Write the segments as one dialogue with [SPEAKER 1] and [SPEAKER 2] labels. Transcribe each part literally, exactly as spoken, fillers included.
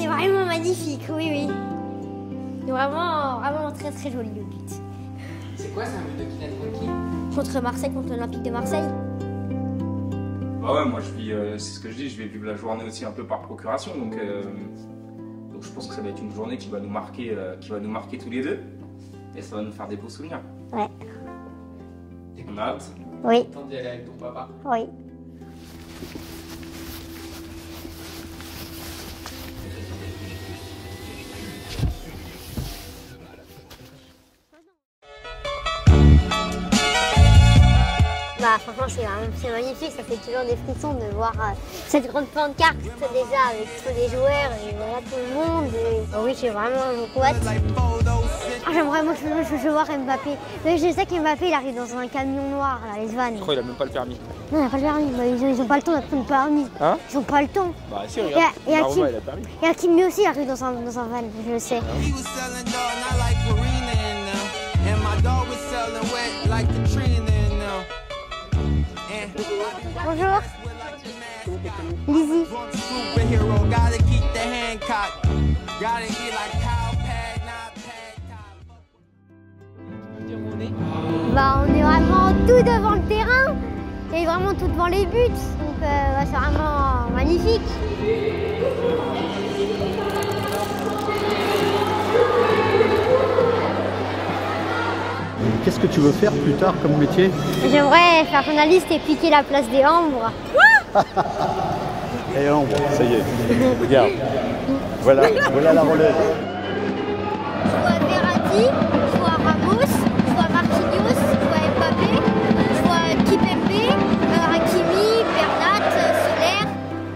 [SPEAKER 1] c'est vraiment magnifique, oui, oui. Vraiment, vraiment très très joli le but.
[SPEAKER 2] C'est quoi, c'est un but de Kylian contre qui?
[SPEAKER 1] Contre Marseille, contre l'Olympique de Marseille.
[SPEAKER 3] Bah ouais, moi je vis, euh, c'est ce que je dis, je vais vivre la journée aussi un peu par procuration, donc, euh, donc je pense que ça va être une journée qui va nous marquer, euh, qui va nous marquer tous les deux, et ça va nous faire des beaux souvenirs.
[SPEAKER 1] Ouais.
[SPEAKER 3] On a hâte.
[SPEAKER 1] Oui.
[SPEAKER 2] Content d'y aller avec ton papa?
[SPEAKER 1] Oui. Bah, franchement, c'est magnifique, ça fait toujours des frissons de voir euh, cette grande pancarte déjà avec tous les joueurs et voilà, tout le monde. Et... Oh oui, j'ai vraiment beaucoup hâte. Ah, j'aimerais, moi, je, je, je veux voir Mbappé. Mais je sais qu'Mbappé, il arrive dans un camion noir, là, les vannes.
[SPEAKER 3] Je crois qu'il a même pas le permis.
[SPEAKER 1] Non, il n'a pas le permis, bah, ils, ont, ils ont pas le temps d'apprendre le permis.
[SPEAKER 3] Hein?
[SPEAKER 1] Ils ont pas le temps.
[SPEAKER 3] Bah si, regarde,
[SPEAKER 1] et, et
[SPEAKER 3] Naruma,
[SPEAKER 1] Hakim,
[SPEAKER 3] il a le permis.
[SPEAKER 1] et Hakim lui aussi, il arrive dans un, dans un van, je le sais. Bonjour. Lizzie. Bah, on est vraiment tout devant le terrain et vraiment tout devant les buts. Donc euh, bah, c'est vraiment magnifique.
[SPEAKER 4] Qu'est-ce que tu veux faire plus tard comme métier?
[SPEAKER 1] J'aimerais faire journaliste et piquer la place des Ambres.
[SPEAKER 4] Et Ambre, ça y est. Regarde. Voilà, voilà la relève.
[SPEAKER 1] Soit Verratti, soit Ramos, soit Marquinhos, soit Mbappé, soit Kipembe, euh, Hakimi, Bernat, Soler.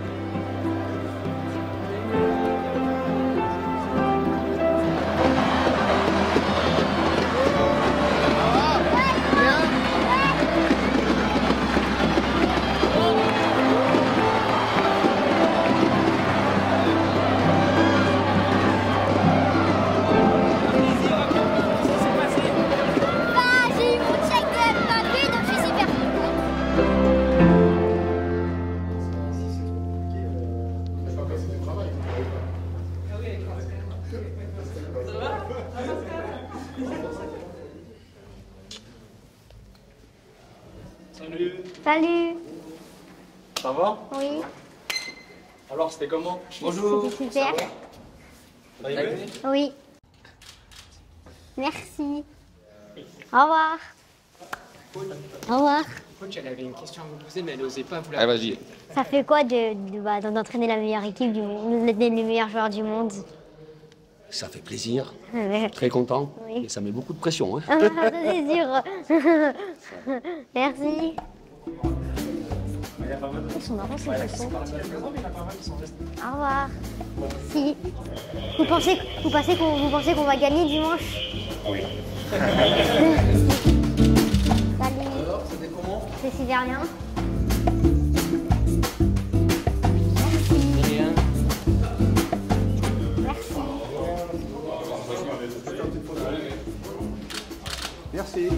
[SPEAKER 3] Salut.
[SPEAKER 1] Salut.
[SPEAKER 3] Ça va?
[SPEAKER 1] Oui.
[SPEAKER 3] Alors, c'était comment? Bonjour.
[SPEAKER 1] C'était super.
[SPEAKER 3] Ça va?
[SPEAKER 1] Oui. Merci. Au revoir. Au revoir.
[SPEAKER 2] Coach, elle avait une question à vous poser, mais elle n'osait pas vous la
[SPEAKER 3] Allez, vas-y.
[SPEAKER 1] Ça fait quoi de, de, bah, d'entraîner la meilleure équipe du monde, les meilleurs joueurs du monde?
[SPEAKER 5] Ça fait plaisir,
[SPEAKER 1] Oui.
[SPEAKER 5] très content,
[SPEAKER 1] Oui.
[SPEAKER 5] et ça met beaucoup de pression. Hein.
[SPEAKER 1] Ah, c'est sûr. Merci. Ils sont marrants ces poissons. Au revoir. Si. Vous pensez, vous pensez qu'on, vous pensez qu'on va gagner dimanche?
[SPEAKER 5] Oui.
[SPEAKER 1] Salut. Alors, c'était comment? C'est super bien.
[SPEAKER 4] Merci.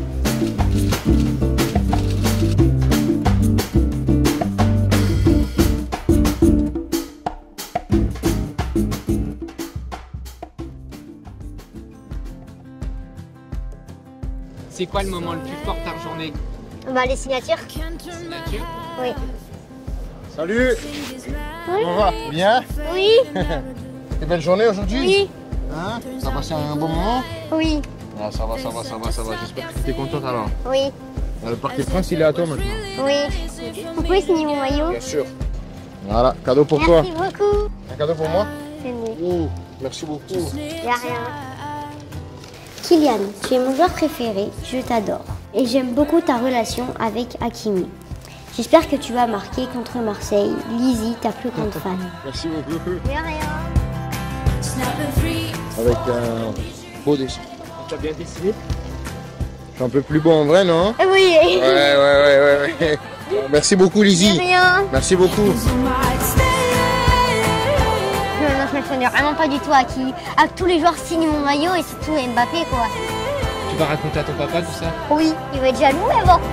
[SPEAKER 2] C'est quoi le moment le plus fort de ta journée?
[SPEAKER 1] Bah, les signatures.
[SPEAKER 2] Signature?
[SPEAKER 1] Oui.
[SPEAKER 4] Salut.
[SPEAKER 1] Oui.
[SPEAKER 4] On va bien?
[SPEAKER 1] Oui.
[SPEAKER 4] C'est belle journée aujourd'hui?
[SPEAKER 1] Oui.
[SPEAKER 4] Hein? Ça a passé un bon moment?
[SPEAKER 1] Oui.
[SPEAKER 4] Ah, ça va, ça va, ça va, ça va. J'espère que tu es contente alors.
[SPEAKER 1] Oui.
[SPEAKER 4] Le Parc Prince, il est à toi maintenant.
[SPEAKER 1] Oui. Vous pouvez signer mon maillot?
[SPEAKER 4] Bien sûr. Voilà, cadeau pour toi.
[SPEAKER 1] Merci beaucoup.
[SPEAKER 4] Un cadeau pour moi?
[SPEAKER 1] C'est nous.
[SPEAKER 4] Oh, merci beaucoup.
[SPEAKER 1] Y a rien. Kylian, tu es mon joueur préféré, je t'adore. Et j'aime beaucoup ta relation avec Hakimi. J'espère que tu vas marquer contre Marseille. Lizzie, ta plus grande fan.
[SPEAKER 4] Merci beaucoup.
[SPEAKER 1] De rien.
[SPEAKER 4] Avec un beau dessin.
[SPEAKER 2] Tu as bien dessiné?
[SPEAKER 4] Je suis un peu plus beau en vrai, non?
[SPEAKER 1] Oui.
[SPEAKER 4] Ouais, ouais, ouais, ouais, ouais. Merci beaucoup,
[SPEAKER 1] De
[SPEAKER 4] Lizzie.
[SPEAKER 1] rien.
[SPEAKER 4] Merci beaucoup.
[SPEAKER 1] Non, non, je m'attendais vraiment pas du tout à qui. À que tous les joueurs signent mon maillot et surtout Mbappé, quoi.
[SPEAKER 2] Tu vas raconter à ton papa tout ça?
[SPEAKER 1] Oui, il va être jaloux, mais bon.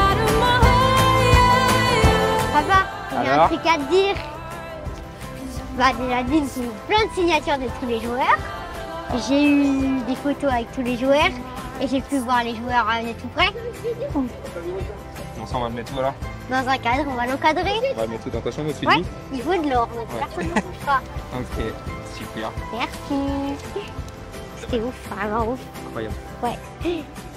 [SPEAKER 1] Papa, j'ai un
[SPEAKER 3] Alors
[SPEAKER 1] truc à te dire. Bah déjà d'une, j'ai eu plein de signatures de tous les joueurs. J'ai eu des photos avec tous les joueurs et j'ai pu voir les joueurs de tout près.
[SPEAKER 3] Bon, ça, on va le mettre où alors?
[SPEAKER 1] Dans un cadre, on va l'encadrer.
[SPEAKER 3] On va le mettre tout dans ta chambre au-dessus de
[SPEAKER 1] Ouais,
[SPEAKER 3] lui?
[SPEAKER 1] il faut de l'or, donc
[SPEAKER 3] Ouais.
[SPEAKER 1] personne ne touchera.
[SPEAKER 3] Ok, super,
[SPEAKER 1] Merci. C'était ouf, vraiment ouf.
[SPEAKER 3] incroyable.
[SPEAKER 1] Ouais.